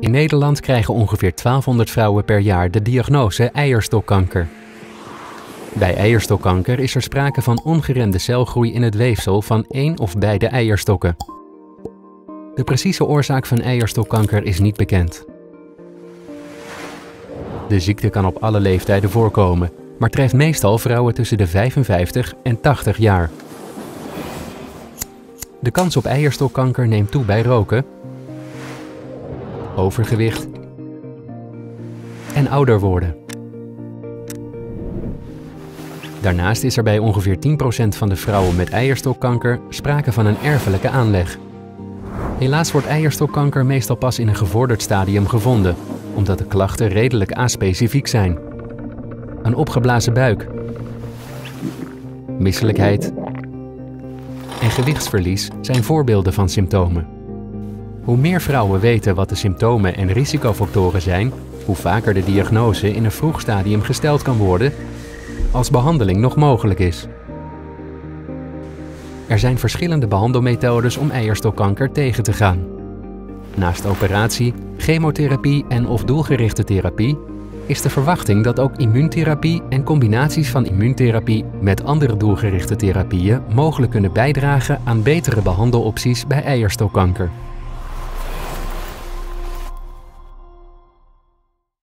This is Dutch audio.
In Nederland krijgen ongeveer 1200 vrouwen per jaar de diagnose eierstokkanker. Bij eierstokkanker is er sprake van ongeremde celgroei in het weefsel van één of beide eierstokken. De precieze oorzaak van eierstokkanker is niet bekend. De ziekte kan op alle leeftijden voorkomen, maar treft meestal vrouwen tussen de 55 en 80 jaar. De kans op eierstokkanker neemt toe bij roken, overgewicht en ouder worden. Daarnaast is er bij ongeveer 10% van de vrouwen met eierstokkanker sprake van een erfelijke aanleg. Helaas wordt eierstokkanker meestal pas in een gevorderd stadium gevonden, omdat de klachten redelijk aspecifiek zijn. Een opgeblazen buik, misselijkheid en gewichtsverlies zijn voorbeelden van symptomen. Hoe meer vrouwen weten wat de symptomen en risicofactoren zijn, hoe vaker de diagnose in een vroeg stadium gesteld kan worden, als behandeling nog mogelijk is. Er zijn verschillende behandelmethodes om eierstokkanker tegen te gaan. Naast operatie, chemotherapie en/of doelgerichte therapie is de verwachting dat ook immuuntherapie en combinaties van immuuntherapie met andere doelgerichte therapieën mogelijk kunnen bijdragen aan betere behandelopties bij eierstokkanker.